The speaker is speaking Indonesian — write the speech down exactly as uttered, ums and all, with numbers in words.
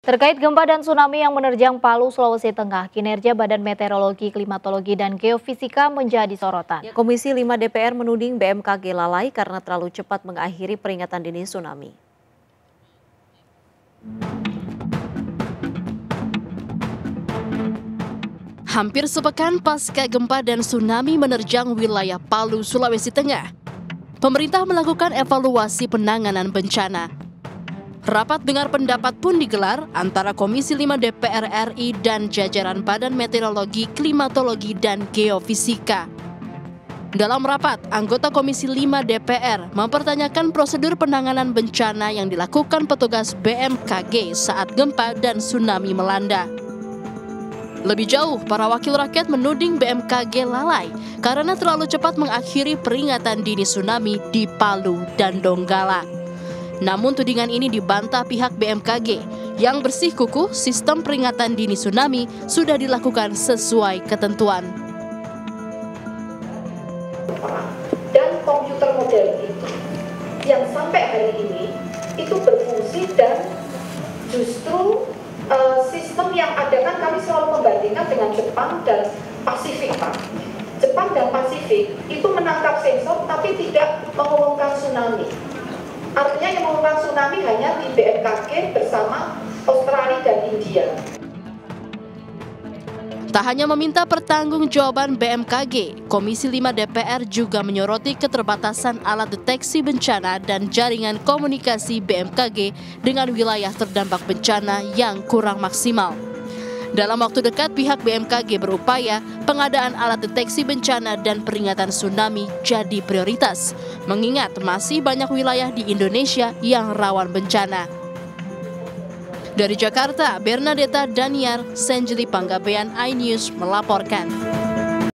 Terkait gempa dan tsunami yang menerjang Palu, Sulawesi Tengah, kinerja Badan Meteorologi, Klimatologi, dan Geofisika menjadi sorotan. Komisi lima D P R menuding B M K G lalai karena terlalu cepat mengakhiri peringatan dini tsunami. Hampir sepekan pasca gempa dan tsunami menerjang wilayah Palu, Sulawesi Tengah, pemerintah melakukan evaluasi penanganan bencana. Rapat dengar pendapat pun digelar antara Komisi lima D P R R I dan jajaran Badan Meteorologi, Klimatologi, dan Geofisika. Dalam rapat, anggota Komisi lima D P R mempertanyakan prosedur penanganan bencana yang dilakukan petugas B M K G saat gempa dan tsunami melanda. Lebih jauh, para wakil rakyat menuding B M K G lalai karena terlalu cepat mengakhiri peringatan dini tsunami di Palu dan Donggala. Namun tudingan ini dibantah pihak B M K G yang bersikukuh sistem peringatan dini tsunami sudah dilakukan sesuai ketentuan. Dan komputer modern itu yang sampai hari ini itu berfungsi dan justru uh, sistem yang ada kan kami selalu membandingkan dengan Jepang dan Pasifik, Pak. Jepang dan Pasifik itu menangkap sensor tapi tidak mengumumkan tsunami. Artinya yang mengumumkan tsunami hanya di B M K G bersama Australia dan India. Tak hanya meminta pertanggungjawaban B M K G, Komisi lima D P R juga menyoroti keterbatasan alat deteksi bencana dan jaringan komunikasi B M K G dengan wilayah terdampak bencana yang kurang maksimal. Dalam waktu dekat, pihak B M K G berupaya pengadaan alat deteksi bencana dan peringatan tsunami jadi prioritas, mengingat masih banyak wilayah di Indonesia yang rawan bencana. Dari Jakarta, Bernadetta Daniar, Senjeli Panggabean, iNews melaporkan.